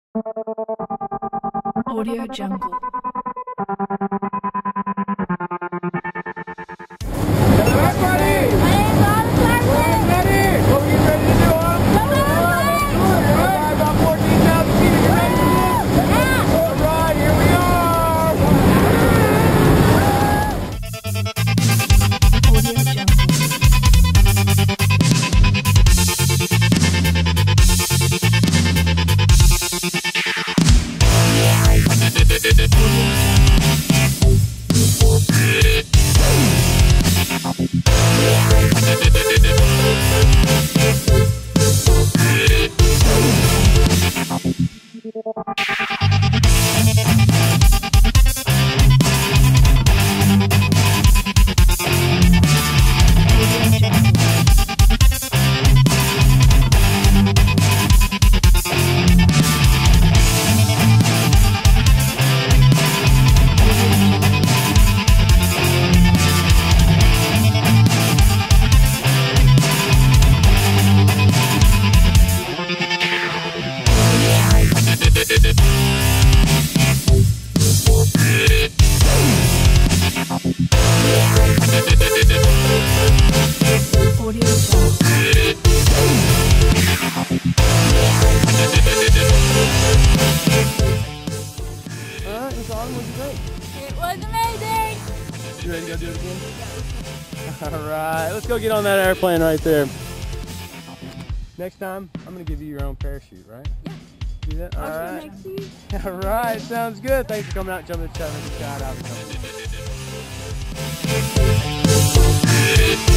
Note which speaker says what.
Speaker 1: Audio Jungle.
Speaker 2: Everybody! Ready? What we get ready to do, huh? Alright, about 14,000 feet. Are you ready for this? Alright, here we are!
Speaker 1: Audio Jungle. Audio Jungle.
Speaker 2: Alright, it's on. What'd you think?
Speaker 3: It was amazing!
Speaker 2: You ready to go do it again? Alright, let's go get on that airplane right there. Next time, I'm going to give you your own parachute, right?
Speaker 3: Yeah.
Speaker 2: Do that?
Speaker 3: I'll sit
Speaker 2: Alright.
Speaker 3: next to you.
Speaker 2: Alright, sounds good. Thanks for coming out and jumping the shot. Have a good shot out.